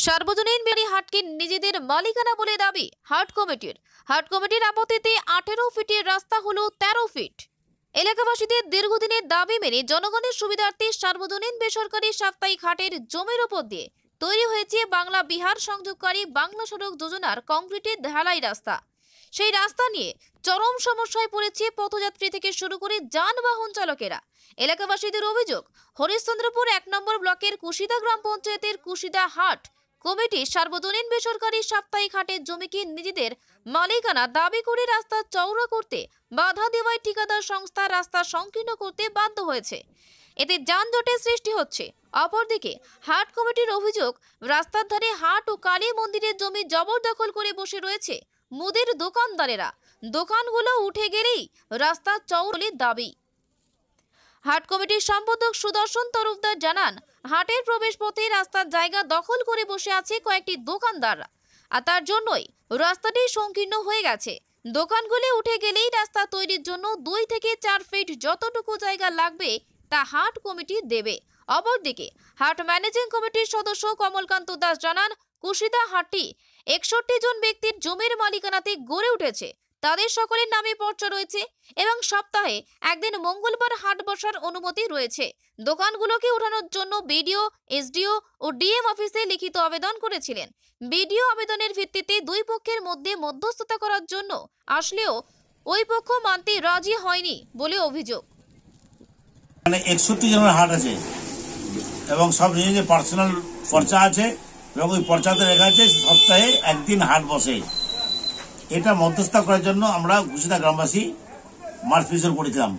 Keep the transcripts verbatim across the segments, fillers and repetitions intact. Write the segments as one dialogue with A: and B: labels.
A: সার্বজনীন বেড়ি হাটকে নিজেদের মালিকানা বলে দাবি হাট কমিটির। হাট কমিটির আপত্তিতে আঠেরো ফিটের রাস্তা হলো তেরো ফিট। এলাকাবাসীদের দীর্ঘদিনের দাবি মেনে জনগণের সুবিধার্থে সার্বজনীন বেসরকারি সাপ্তাহিক হাটের জমির উপর দিয়ে তৈরি হয়েছে বাংলা বিহার সংযোগকারী বাংলা সড়ক যোজনার কংক্রিটের ঢালাই রাস্তা। সেই রাস্তা নিয়ে চরম সমস্যায় পড়েছে পথযাত্রী থেকে শুরু করে যানবাহন চালকেরা। এলাকাবাসীদের অভিযোগ, হরিশ্চন্দ্রপুর এক নম্বর ব্লকের কুশিদা গ্রাম পঞ্চায়েতের কুশিদা হাট কমিটি সার্বজনীন বেসরকারি সাপ্তাহিক হাটের জমিকে নিজেদের মালিকানা দাবি করে রাস্তা চওড়া করতে বাধা দেওয়ায় ঠিকাদার সংস্থা রাস্তা সংকীর্ণ করতে বাধ্য হয়েছে। এতে যানজটের সৃষ্টি হচ্ছে। অপরদিকে হাট কমিটির অভিযোগ, রাস্তার ধারে হাট ও কালী মন্দিরের জমি জবরদখল করে বসে রয়েছে মুদির দোকানদারেরা। দোকানগুলো উঠে গেলেই রাস্তা চওড়ার দাবি। হাট কমিটির সম্পাদক সুদর্শন তরফদার জানান, হাটের প্রবেশ পথে রাস্তার জায়গা দখল করে বসে আছে কয়েকটি দোকানদাররা, আর তার জন্যই রাস্তাটি সংকীর্ণ হয়ে গেছে। দোকানগুলি উঠে গেলেই রাস্তা তৈরির জন্য দুই থেকে চার ফিট যতটুকু জায়গা লাগবে তা হাট কমিটি দেবে। অপরদিকে হাট ম্যানেজিং কমিটির সদস্য কমলকান্ত দাস জানান, কুশিদা হাটটি একষট্টি জন ব্যক্তির জমির মালিকানাতে গড়ে উঠেছে। তাদের সকলের নামে পর্চা রয়েছে এবং সপ্তাহে একদিন মঙ্গলবার হাট বসার অনুমতি রয়েছে। দোকানগুলোকে উঠানোর জন্য বিডিও, এসডিও ও ডিএম অফিসে লিখিত আবেদন করেছিলেন। বিডিও আবেদনের ভিত্তিতে দুই পক্ষের মধ্যে মধ্যস্থতা করার জন্য আসলেও ওই পক্ষ মানতে রাজি হয়নি বলে অভিযোগ।
B: মানে একষট্টি জনের হাট আছে এবং সব নিজের পার্সোনাল পর্চা আছে এবং ওই পর্চাতে লেখা আছে সপ্তাহে একদিন হাট বসে। এটা মধ্যস্থতা করার জন্য আমরা কুশিদা গ্রামবাসী মার্চ পিছন করেছিলাম,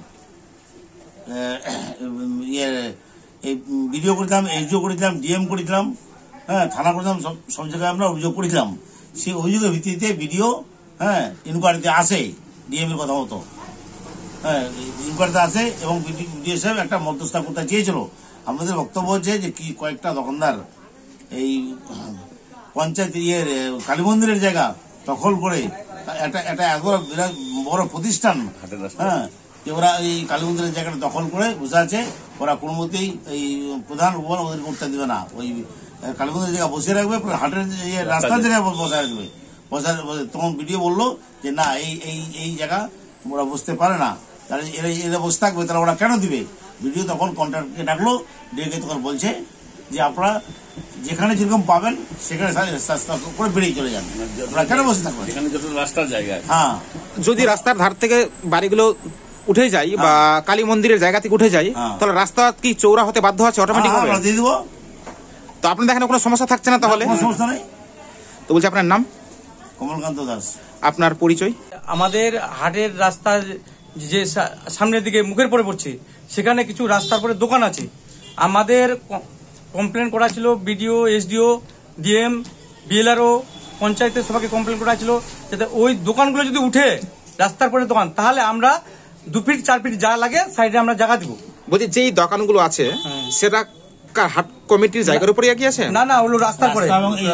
B: বিডিও করেছিলাম, এসডিও করেছিলাম, ডিএম করেছিলাম, হ্যাঁ থানা করেছিলাম, সব সব জায়গায় আমরা অভিযোগ করেছিলাম। সেই অভিযোগের ভিত্তিতে বিডিও হ্যাঁ ইনকোয়ারিতে আসে, ডিএম এর কথা মতো হ্যাঁ ইনকোয়ারিতে আসে এবং বিডিও সাহেব একটা মধ্যস্থতা করতে চেয়েছিল। আমাদের বক্তব্য হচ্ছে যে কি কয়েকটা দোকানদার এই পঞ্চায়েত ইয়ের কালী মন্দিরের জায়গা দখল করে একটা একটা এত বিরাট বড় প্রতিষ্ঠান, হ্যাঁ যে ওরা এই কালী মন্দিরের জায়গাটা দখল করে বসে আছে। ওরা কোনো মতেই এই প্রধান উপর ওদের করতে দিবে না, ওই কালী মন্দিরের জায়গা বসে রাখবে, হাটের রাস্তার জায়গায় বসে রাখবে। বসে তখন ভিডিও বললো যে না এই এই এই জায়গা ওরা বসতে পারে না, তাহলে এরা এরা বসে থাকবে, তাহলে ওরা কেন দিবে? ভিডিও তখন কন্ট্রাক্টকে ডাকলো, ডেকে তখন বলছে যে আপনারা যেখানে যেরকম পাবেন সেখানে করে বেরিয়ে চলে যান, ওরা কেন বসে থাকবেন? রাস্তার জায়গায় হ্যাঁ
C: যদি রাস্তার ধার থেকে বাড়িগুলো উঠে যায় বা কালী মন্দিরের জায়গা থেকে উঠে যায়, তাহলে রাস্তা কি চৌড়া হতে বাধ্য আছে অটোমেটিক দিয়ে দিব। তো আপনাদের এখানে কোনো সমস্যা থাকছে না? তাহলে
B: সমস্যা নেই।
C: তো বলছি আপনার নাম?
B: কমলকান্ত দাস।
C: আপনার পরিচয়?
D: আমাদের হাটের রাস্তা যে সামনের দিকে মুখের পরে পড়ছে সেখানে কিছু রাস্তার পরে দোকান আছে। আমাদের কমপ্লেন করা ছিল বিডিও, এসডিও, ডিএম, বিএলআরও, পঞ্চায়েতের সবাইকে কমপ্লেন করা ছিল যাতে ওই দোকানগুলো যদি উঠে রাস্তার পরে দোকান, তাহলে আমরা দু ফিট চার ফিট যা লাগে সাইডে আমরা জায়গা দিব।
C: বলছি যেই দোকানগুলো আছে সেটা হাট কমিটির জায়গার উপরে কি আছে?
D: না না, ওগুলো রাস্তার পরে।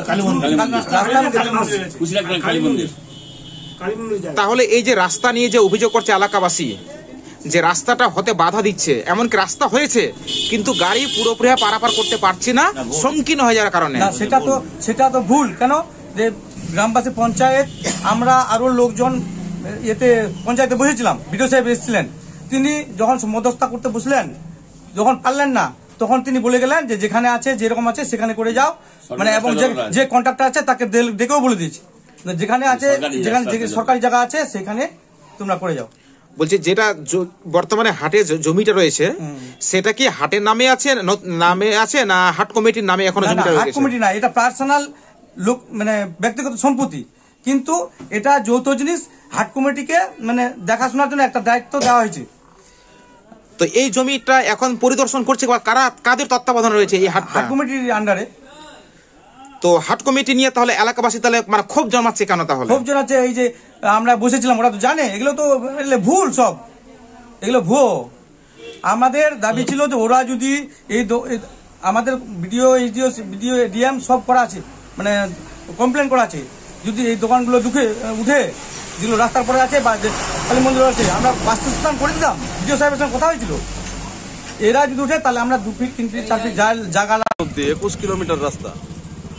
C: তাহলে এই যে রাস্তা নিয়ে যে অভিযোগ করছে এলাকাবাসী, যে রাস্তাটা হতে বাধা দিচ্ছে, এমনকি রাস্তা হয়েছে কিন্তু গাড়ি পুরোপুরি পারাপার করতে পারছি না সংকীর্ণ হয়ে যাওয়ার কারণে,
D: সেটা তো সেটা তো ভুল। কেন যে গ্রামবাসী পঞ্চায়েত আমরা আরো লোকজন এতে পঞ্চায়েতে বসেছিলাম, বিডিও সাহেব এসেছিলেন, তিনি যখন মধ্যস্থতা করতে বসলেন, যখন পারলেন না তখন তিনি বলে গেলেন যে যেখানে আছে যেরকম আছে সেখানে করে যাও, মানে এবং যে কন্ট্রাক্টর আছে তাকে ডেকেও বলে দিয়েছি যেখানে আছে যেখানে সরকারি জায়গা আছে সেখানে তোমরা করে যাও।
C: বলছি যেটা বর্তমানে হাটে জমিটা রয়েছে সেটা কি হাটের নামে আছে নামে আছে না হাট কমিটির নামে এখনো জমিটা রয়েছে?
D: হাট কমিটি না, এটা পার্সোনাল লোক মানে ব্যক্তিগত সম্পত্তি, কিন্তু এটা যৌথ জিনিস। হাট কমিটিকে মানে দেখাশোনার জন্য একটা দায়িত্ব দেওয়া হয়েছে।
C: তো এই জমিটা এখন পরিদর্শন করছে কারা, কাদের তত্ত্বাবধানে রয়েছে এই হাট?
D: হাট কমিটির আন্ডারে।
C: তো হাট কমিটি নিয়ে তাহলে এলাকাবাসী তাহলে মানে ক্ষোভ জন্মাচ্ছে কেন? তাহলে
D: ক্ষোভ জন্মাচ্ছে এই যে আমরা বসেছিলাম, ওরা তো জানে এগুলো তো ভুল, সব এগুলো ভুয়ো। আমাদের দাবি ছিল যে ওরা যদি এই আমাদের বিডিও, এসডিও, বিডিও, ডিএম সব করা আছে, মানে কমপ্লেন করা আছে, যদি এই দোকানগুলো দুঃখে উঠে যেগুলো রাস্তার পরে আছে বা কালী মন্দির আছে আমরা বাস্তুস্থান করে দিতাম। বিডিও সাহেবের সঙ্গে কথা হয়েছিল, এরা যদি উঠে তাহলে আমরা দু ফিট তিন ফিট চার ফিট জায়গা।
E: একুশ কিলোমিটার রাস্তা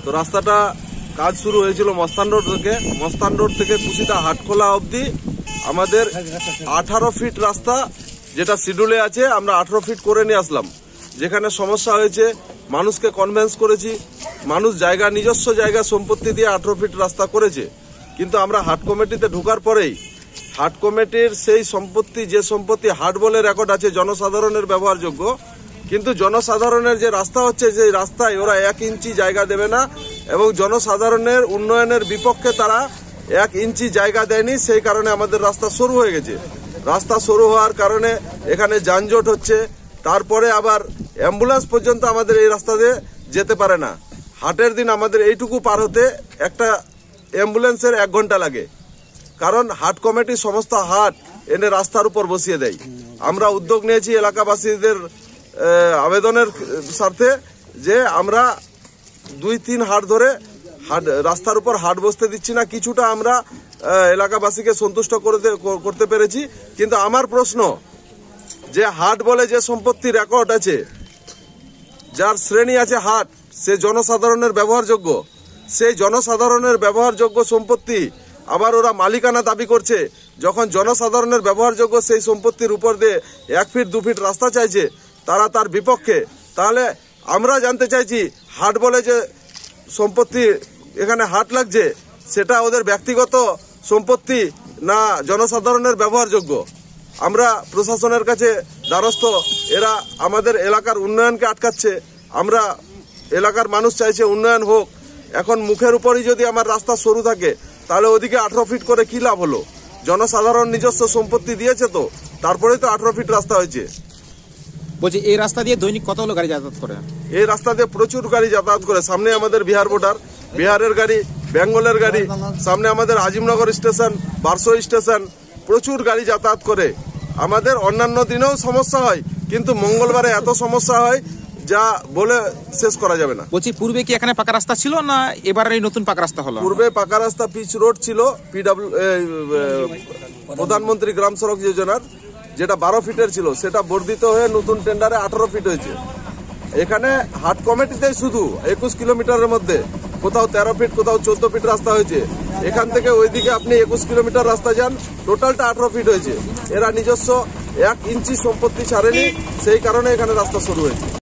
E: তো রাস্তাটা কাজ শুরু হয়েছিল মস্তান রোড থেকে মস্তান রোড থেকে কুশিতা হাটখোলা অবধি আমাদের আঠারো ফিট রাস্তা যেটা শিডিউলে আছে আমরা আঠারো ফিট করে নিয়ে আসলাম। যেখানে সমস্যা হয়েছে মানুষকে কনভিন্স করেছি, মানুষ জায়গা নিজস্ব জায়গা সম্পত্তি দিয়ে আঠারো ফিট রাস্তা করেছে। কিন্তু আমরা হাট কমিটিতে ঢোকার পরেই হাট কমিটির সেই সম্পত্তি যে সম্পত্তি হাট বলে রেকর্ড আছে জনসাধারণের ব্যবহারযোগ্য, কিন্তু জনসাধারণের যে রাস্তা হচ্ছে সেই রাস্তায় ওরা এক ইঞ্চি জায়গা দেবে না এবং জনসাধারণের উন্নয়নের বিপক্ষে তারা এক ইঞ্চি জায়গা দেয়নি। সেই কারণে আমাদের রাস্তা সরু হয়ে গেছে। রাস্তা সরু হওয়ার কারণে এখানে যানজট হচ্ছে। তারপরে আবার অ্যাম্বুলেন্স পর্যন্ত আমাদের এই রাস্তা দিয়ে যেতে পারে না। হাটের দিন আমাদের এইটুকু পার হতে একটা অ্যাম্বুলেন্সের এক ঘন্টা লাগে, কারণ হাট কমিটি সমস্ত হাট এনে রাস্তার উপর বসিয়ে দেয়। আমরা উদ্যোগ নিয়েছি এলাকাবাসীদের আবেদনের স্বার্থে যে আমরা দুই তিন হাট ধরে হাট রাস্তার উপর হাট বসতে দিচ্ছি না। কিছুটা আমরা এলাকাবাসীকে সন্তুষ্ট করতে করতে পেরেছি। কিন্তু আমার প্রশ্ন যে হাট বলে যে সম্পত্তি রেকর্ড আছে, যার শ্রেণী আছে হাট, সে জনসাধারণের ব্যবহারযোগ্য, সেই জনসাধারণের ব্যবহারযোগ্য সম্পত্তি আবার ওরা মালিকানা দাবি করছে। যখন জনসাধারণের ব্যবহারযোগ্য সেই সম্পত্তির উপর দিয়ে এক ফিট দু ফিট রাস্তা চাইছে, তারা তার বিপক্ষে। তাহলে আমরা জানতে চাইছি হাট বলে যে সম্পত্তি এখানে হাট লাগছে সেটা ওদের ব্যক্তিগত সম্পত্তি না জনসাধারণের ব্যবহারযোগ্য। আমরা প্রশাসনের কাছে দ্বারস্থ, এরা আমাদের এলাকার উন্নয়নকে আটকাচ্ছে। আমরা এলাকার মানুষ চাইছে উন্নয়ন হোক। এখন মুখের উপরই যদি আমার রাস্তা সরু থাকে তাহলে ওদিকে আঠারো ফিট করে কি লাভ হলো? জনসাধারণ নিজস্ব সম্পত্তি দিয়েছে, তো তারপরেই তো আঠারো ফিট রাস্তা হয়েছে।
C: বলছি এই রাস্তা দিয়ে দৈনিক কতগুলো গাড়ি যাতায়াত করে?
E: এই রাস্তা দিয়ে প্রচুর গাড়ি যাতায়াত করে। সামনে আমাদের বিহার বর্ডার, বিহারের গাড়ি, বেঙ্গলের গাড়ি, সামনে আমাদের আজিমনগর স্টেশন, বারসো স্টেশন, প্রচুর গাড়ি যাতায়াত করে। আমাদের অন্যান্য দিনেও সমস্যা হয়, কিন্তু মঙ্গলবারে এত সমস্যা হয় যা বলে শেষ করা যাবে না।
C: বলছি পূর্বে কি এখানে পাকা রাস্তা ছিল না এবার এই নতুন পাকা রাস্তা হলো?
E: পূর্বে পাকা রাস্তা পিচ রোড ছিল পিডব্লিউ প্রধানমন্ত্রী গ্রাম সড়ক যোজনার, যেটা বারো ফিটের ছিল, সেটা বর্ধিত হয়ে নতুন টেন্ডারে আঠারো ফিট হয়েছে। এখানে হাট কমিটিতেই শুধু একুশ কিলোমিটারের মধ্যে কোথাও তেরো ফিট কোথাও চোদ্দ ফিট রাস্তা হয়েছে। এখান থেকে ওইদিকে আপনি একুশ কিলোমিটার রাস্তা যান, টোটালটা আঠারো ফিট হয়েছে। এরা নিজস্ব এক ইঞ্চি সম্পত্তি ছাড়েনি, সেই কারণে এখানে রাস্তা শুরু হয়েছে।